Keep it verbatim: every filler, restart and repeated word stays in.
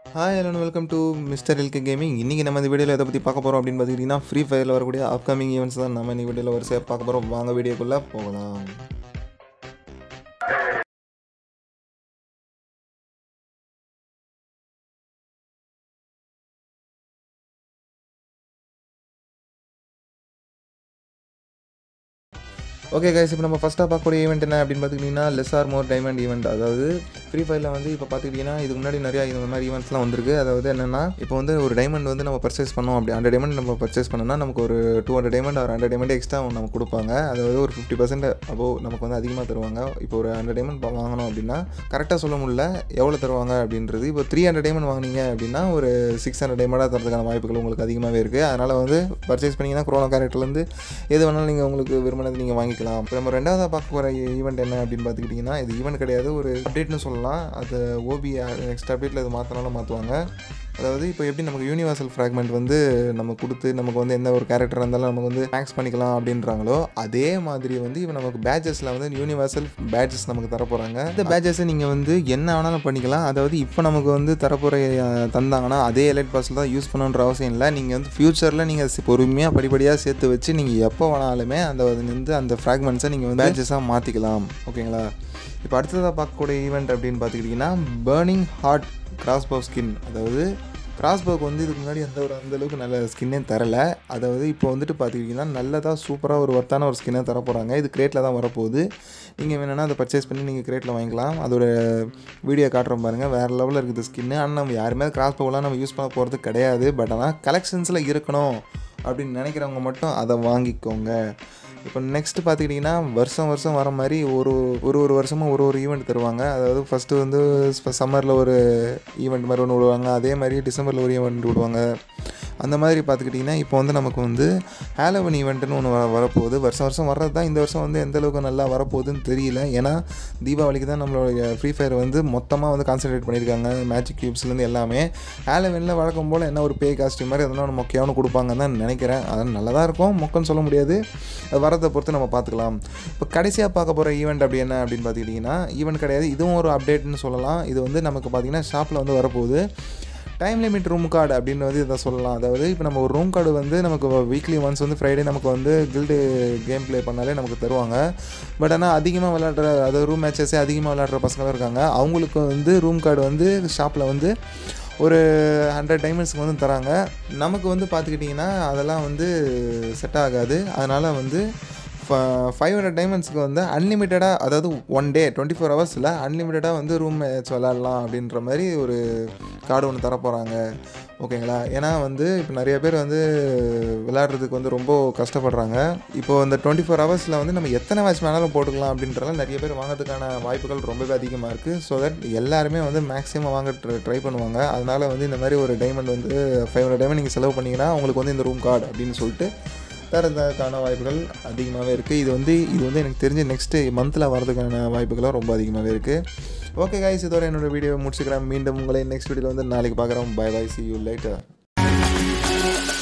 Hi hello welcome to mister LK gaming. இன்றைக்கி நம்ம இந்த வீடியோவில் எதை பற்றி பார்க்க போகிறோம் அப்படின்னு பார்த்துக்கிட்டிங்கன்னா ஃப்ரீ ஃபயரில் வரக்கூடிய அப்கமிங் ஈவெண்ட்ஸ் தான் நம்ம இந்த வீடியோவில் வரிசையாக பார்க்க போகிறோம். வாங்க வீடியோக்குள்ளே போகலாம். ஓகே கைஸ், இப்போ நம்ம ஃபஸ்ட்டாக பார்க்கக்கூடிய ஈவெண்ட் என்ன அப்படின்னு பார்த்துக்கிட்டிங்கன்னா less or more diamond event. அதாவது ஃப்ரீ ஃபயரில் வந்து இப்போ பார்த்துக்கிட்டிங்கன்னா இதுக்கு முன்னாடி நிறையா இந்த மாதிரி ஈவெண்ட்ஸ்லாம் வந்திருக்கு. அதாவது என்னென்னா, இப்போ வந்து ஒரு டைமண்ட் வந்து நம்ம பர்ச்சேஸ் பண்ணோம், அப்படி ஹண்ட்ரட் டைமண்ட் நம்ம பர்ச்சேஸ் பண்ணோம்னா நமக்கு ஒரு டூ ஹண்ட்ரட் டைமண்ட் ஒரு ஹண்ட்ரட் டைமண்ட் எக்ஸ்ட்ரா நமக்கு கொடுப்பாங்க. அதாவது ஒரு ஃபிஃப்டி பர்சன்ட் அப்போ நமக்கு வந்து அதிகமாக தருவாங்க. இப்போ ஒரு ஹண்ட்ரட் டைமண்ட் வாங்கணும் அப்படின்னா கரெக்டாக சொல்ல முடியல எவ்வளோ தருவாங்க அப்படின்றது. இப்போ த்ரீ ஹண்ட்ரட் டைமண்ட் வாங்கினீங்க அப்படின்னா ஒரு சிக்ஸ் ஹண்ட்ரட் டைமண்டாக தரதுக்கான வாய்ப்புகள் உங்களுக்கு அதிகமாகவே இருக்குது. அதனால் வந்து பர்ச்சேஸ் பண்ணிங்கன்னா குரோனோ கேரக்டர்லேருந்து எது வேணாலும் நீங்கள் உங்களுக்கு விரும்பினது நீங்கள் வாங்கிக்கலாம். இப்போ நம்ம ரெண்டாவது பார்க்க போகிற ஈவெண்ட் என்ன அப்படின்னு பார்த்துக்கிட்டிங்கன்னா, இது ஈவெண்ட் கிடையாது, ஒரு அப்டேட்னு சொல்லலாம். அது ஓபி நெக்ஸ்ட் அப்டேட்டில் இது மாற்றினாலும் மாற்றுவாங்க. அதாவது இப்போ எப்படி நமக்கு யூனிவர்சல் ஃப்ராக்மெண்ட் வந்து நம்ம கொடுத்து நமக்கு வந்து எந்த ஒரு கேரக்டர் இருந்தாலும் நமக்கு வந்து மேக்ஸ் பண்ணிக்கலாம் அப்படின்றாங்களோ, அதே மாதிரி வந்து இப்போ நமக்கு பேட்சஸில் வந்து யூனிவர்சல் பேட்சஸ் நமக்கு தரப்போகிறாங்க. இந்த பேட்சஸை நீங்கள் வந்து என்ன வேணாலும் பண்ணிக்கலாம். அதாவது இப்போ நமக்கு வந்து தரப்போகிற தந்தாங்கன்னா அதே எலைட் பாஸில் தான் யூஸ் பண்ணணுன்ற அவசியம் இல்லை. நீங்கள் வந்து ஃப்யூச்சரில் நீங்கள் பொறுமையாக படிப்படியாக சேர்த்து வச்சு நீங்கள் எப்போ வேணாலுமே அந்த வந்து அந்த ஃப்ராக்மெண்ட்ஸை நீங்கள் வந்து பேட்சஸாக மாற்றிக்கலாம். ஓகேங்களா? இப்போ அடுத்ததாக பார்க்கக்கூடிய ஈவெண்ட் அப்படின்னு பார்த்துக்கிட்டிங்கன்னா பர்னிங் ஹார்ட் கிராஸ்போ ஸ்கின். அதாவது கிராஸ்போக்கு வந்து இதுக்கு முன்னாடி எந்த ஒரு அந்தளவுக்கு நல்ல ஸ்கின்னே தரலை. அதாவது இப்போ வந்துட்டு பார்த்துக்கிட்டிங்கன்னா நல்லதாக சூப்பராக ஒரு ஒர்த்தான ஒரு ஸ்கின்னாக தர போகிறாங்க. இது கிரேட்டில் தான் வரப்போகுது. நீங்கள் வேணும்னா அதை பர்ச்சேஸ் பண்ணி நீங்கள் கிரேட்டில் வாங்கிக்கலாம். அதோட வீடியோ காட்டுறோம் பாருங்கள், வேறு லெவலில் இருக்குது ஸ்கின்னு. ஆனால் நம்ம யாருமே கிராஸ்போவெலாம் நம்ம யூஸ் பண்ண போகிறது கிடையாது. பட் ஆனால் கலெக்ஷன்ஸில் இருக்கணும் அப்படின்னு நினைக்கிறவங்க மட்டும் அதை வாங்கிக்கோங்க. இப்போ நெக்ஸ்ட்டு பார்த்துக்கிட்டிங்கன்னா வருஷம் வருஷம் வர மாதிரி ஒரு ஒரு ஒரு வருஷமும் ஒரு ஒரு ஈவெண்ட் தருவாங்க. அதாவது ஃபஸ்ட்டு வந்து சம்மரில் ஒரு ஈவெண்ட் மாதிரி ஒன்று விடுவாங்க, அதே மாதிரி டிசம்பரில் ஒரு ஈவெண்ட் விடுவாங்க. அந்த மாதிரி பார்த்துக்கிட்டிங்கன்னா இப்போ வந்து நமக்கு வந்து ஹாலோவின் ஈவெண்ட்டுன்னு ஒன்று வர வரப்போகுது. வருஷம் வருஷம் வர்றது தான். இந்த வருஷம் வந்து எந்தளவுக்கு நல்லா வரப்போகுதுன்னு தெரியல. ஏன்னா தீபாவளிக்கு தான் நம்மளோட ஃப்ரீ ஃபயர் வந்து மொத்தமாக வந்து கான்சன்ட்ரேட் பண்ணியிருக்காங்க. மேஜிக் க்யூப்ஸ்லேருந்து எல்லாமே. ஹாலோவினில் வழக்கம் போல் என்ன ஒரு பே காஸ்டியூம் மாதிரி அதெல்லாம் ஒன்று மொக்கையானு கொடுப்பாங்கன்னு தான் நினைக்கிறேன். அது நல்லா தான் இருக்கும், மொக்கன்னு சொல்ல முடியாது. அது வரதை பொறுத்து நம்ம பார்த்துக்கலாம். இப்போ கடைசியாக பார்க்க போகிற ஈவெண்ட் அப்படி என்ன அப்படின்னு பார்த்துக்கிட்டிங்கன்னா ஈவெண்ட் கிடையாது, இதுவும் ஒரு அப்டேட்னு சொல்லலாம். இது வந்து நமக்கு பார்த்திங்கன்னா ஷாப்பில் வந்து வரப்போகுது. டைம் லிமிட் ரூம் கார்டு அப்படின்னு வந்து இதை சொல்லலாம். அதாவது இப்போ நம்ம ஒரு ரூம் கார்டு வந்து நமக்கு வீக்லி ஒன்ஸ் வந்து ஃப்ரைடே நமக்கு வந்து கில்டு கேம் ப்ளே பண்ணாலே நமக்கு தருவாங்க. பட் ஆனால் அதிகமாக விளையாடுற அதாவது ரூம் மேட்சஸே அதிகமாக விளையாடுற பசங்களும் இருக்காங்க. அவங்களுக்கு வந்து ரூம் கார்டு வந்து ஷாப்பில் வந்து ஒரு ஹண்ட்ரட் டைமண்ட்ஸ்க்கு வந்து தராங்க. நமக்கு வந்து பார்த்துக்கிட்டிங்கன்னா அதெல்லாம் வந்து செட் ஆகாது. அதனால் வந்து ஃபைவ் ஹண்ட்ரட் டைமண்ட்ஸ்க்கு வந்து அன்லிமிட்டடாக, அதாவது ஒன் டே டுவெண்ட்டி ஃபோர் ஹவர்ஸில் அன்லிமிட்டடாக வந்து ரூம் மேட்ச் விளாட்லாம் அப்படின்ற மாதிரி ஒரு கார்டு ஒன்று தரப்போகிறாங்க. ஓகேங்களா? ஏன்னா வந்து இப்போ நிறைய பேர் வந்து விளையாடுறதுக்கு வந்து ரொம்ப கஷ்டப்படுறாங்க. இப்போது அந்த டுவெண்ட்டி ஃபோர் ஹவர்ஸில் வந்து நம்ம எத்தனை மேட்ச் வேணாலும் போட்டுக்கலாம் அப்படின்றலாம் நிறைய பேர் வாங்கிறதுக்கான வாய்ப்புகள் ரொம்பவே அதிகமாக இருக்குது. ஸோ தட் எல்லாருமே வந்து மேக்ஸிமம் வாங்க ட்ரை பண்ணுவாங்க. அதனால் வந்து இந்த மாதிரி ஒரு டைமண்ட் வந்து ஃபைவ் ஹண்ட்ரட் டைமண்ட் நீங்கள் செலவு பண்ணிங்கன்னா உங்களுக்கு வந்து இந்த ரூம் கார்டு அப்படின்னு சொல்லிட்டு தரதுக்கான வாய்ப்புகள் அதிகமாகவே இருக்குது. இது வந்து இது வந்து எனக்கு தெரிஞ்சு நெக்ஸ்ட்டு மந்தில் வரதுக்கான வாய்ப்புகளும் ரொம்ப அதிகமாகவே இருக்குது. ஓகே கைஸ், இதோட என்னோடய வீடியோ முடிச்சுக்கிறேன். மீண்டும் உங்களை நெக்ஸ்ட் வீடியோவில் வந்து நாளைக்கு பார்க்குறோம். Bye bye, see you later.